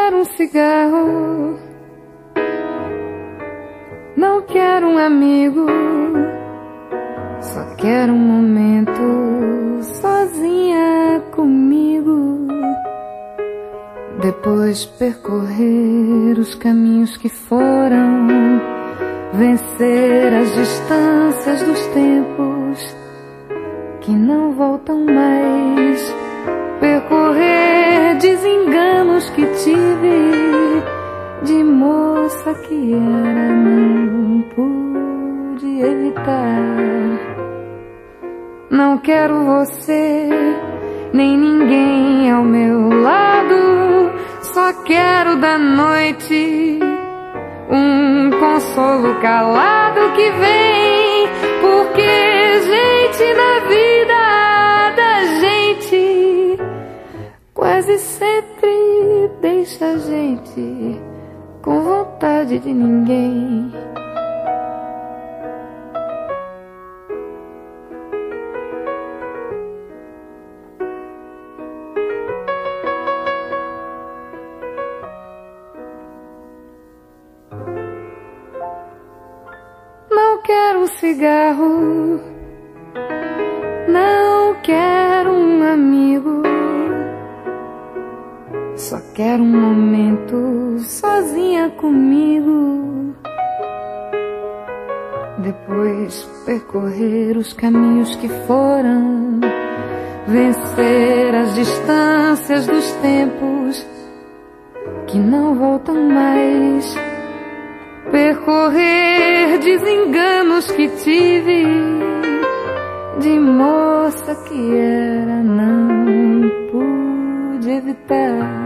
quero um cigarro, não quero um amigo, só quero um momento sozinha comigo. Depois percorrer os caminhos que foram, vencer as distâncias dos tempos que não voltam mais, percorrer desenganos que tive de moça que era, não pude evitar. Não quero você, nem ninguém ao meu lado, só quero da noite um consolo calado que vem, porque gente na vida da gente quase sempre deixa a gente com vontade de ninguém. Não quero um cigarro, não quero um amigo, só quero um momento sozinha comigo. Depois percorrer os caminhos que foram, vencer as distâncias dos tempos que não voltam mais, percorrer desenganos que tive de moça que era, não pude evitar.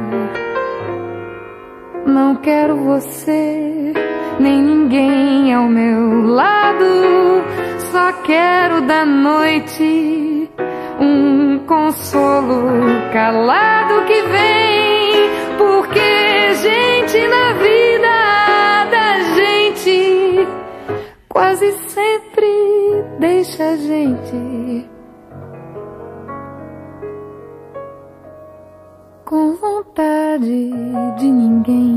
Não quero você, nem ninguém ao meu lado, só quero da noite um consolo calado que vem, porque gente na vida da gente quase sempre deixa a gente com vontade de ninguém.